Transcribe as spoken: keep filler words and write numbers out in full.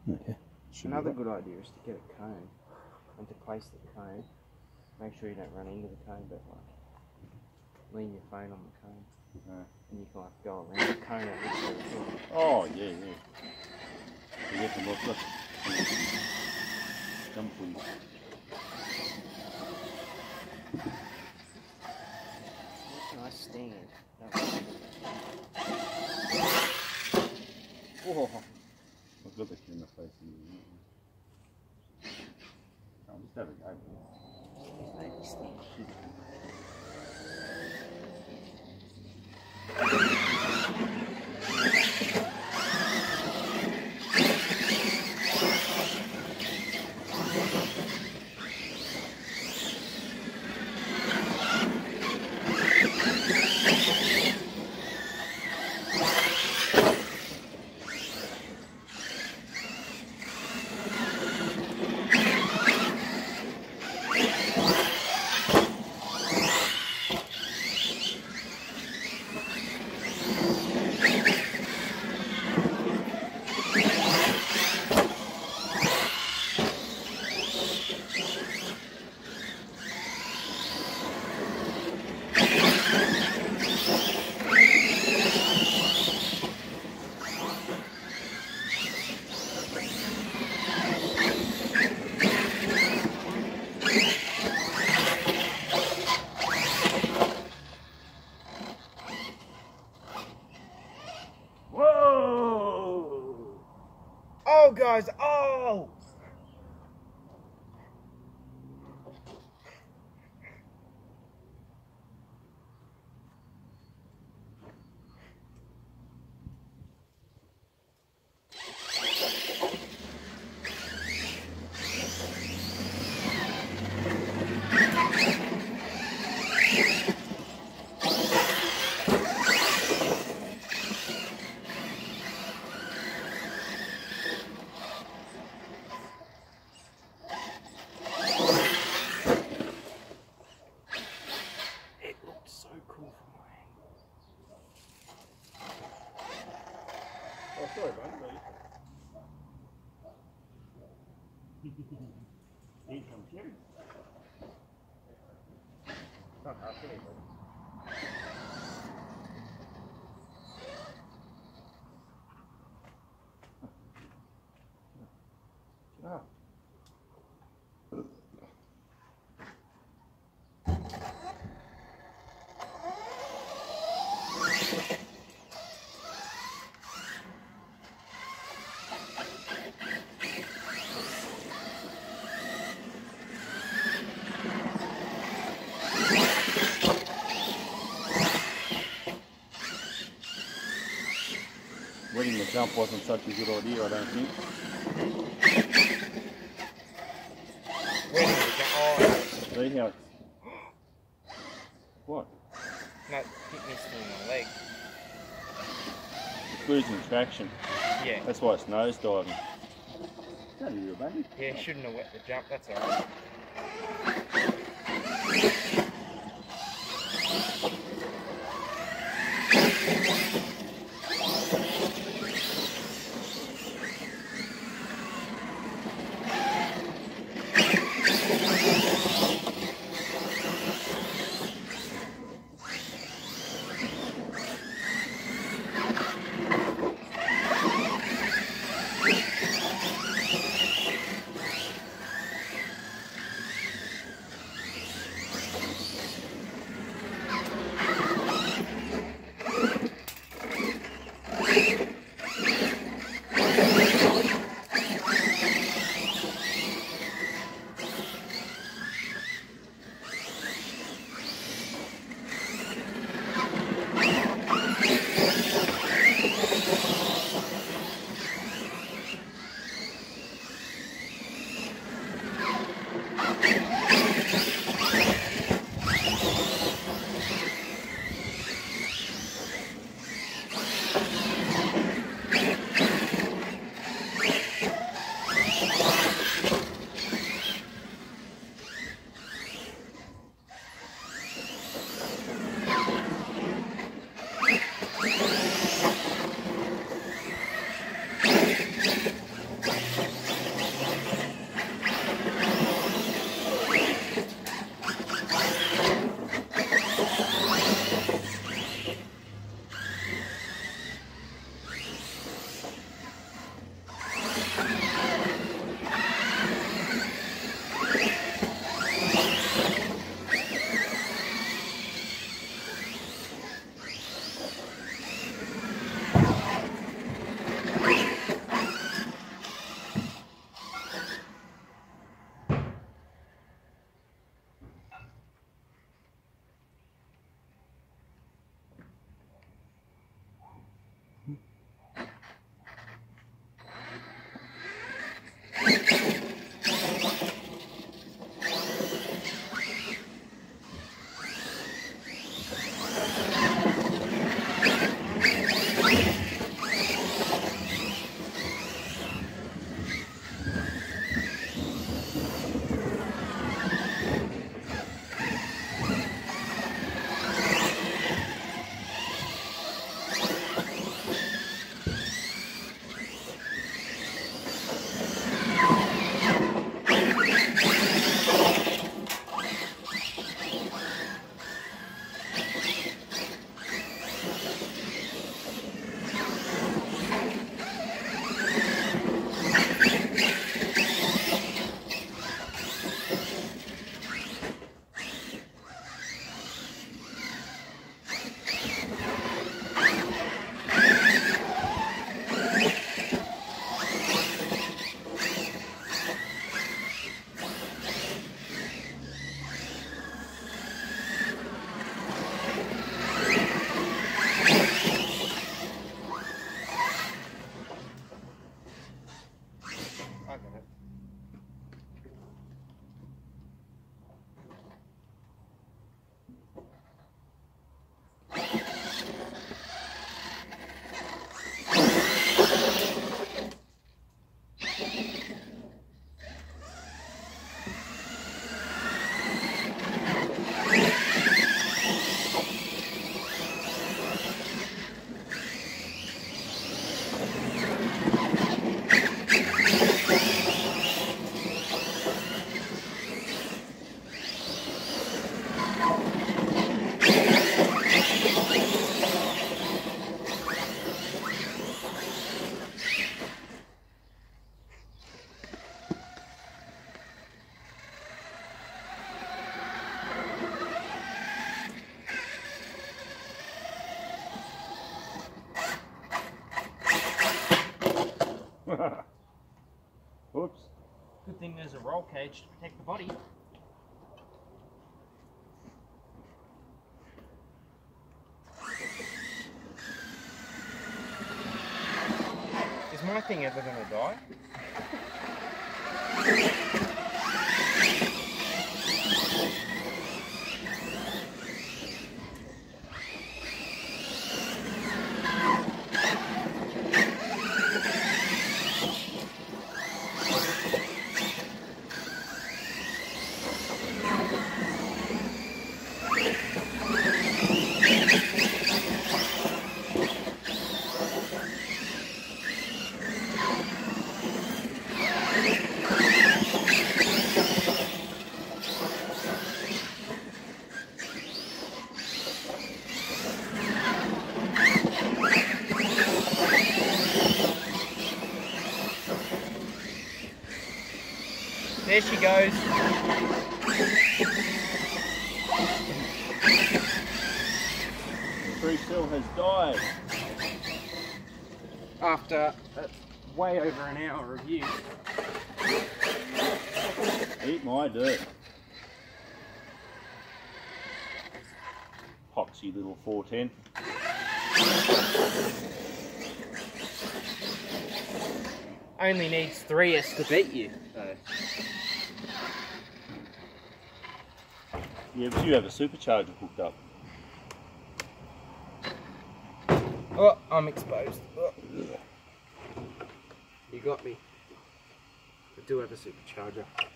Okay. Another good idea is to get a cone and to place the cone. Make sure you don't run into the cone, but like lean your phone on the cone, Right. and you can like go around the cone at which you're recording. Oh yeah, yeah. You get the look, look. Jump please. Nice stand. Oh, I've got the camera facing you. I'll just have a go. Maybe stand. Whoa! Oh, guys! Oh! It looked so cool from my angle. Oh, sorry, bud. Eat some cherries. Not half any, but. Ah. Wetting the jump wasn't such a good idea, I don't think. Where did it go? Oh, See how it's... What? no, hit me still in my leg. It's losing traction. Yeah. That's why it's nose diving. Don't you, baby? Yeah, shouldn't have wet the jump, that's alright. Whoops. Good thing there's a roll cage to protect the body. Is my thing ever going to die? There she goes. Tree Still has died. After uh, way over an hour of use. Eat my dirt. Poxy little four ten. Only needs three S to beat you, though. Yeah, but you have a supercharger hooked up. Oh, I'm exposed. Oh. You got me. I do have a supercharger.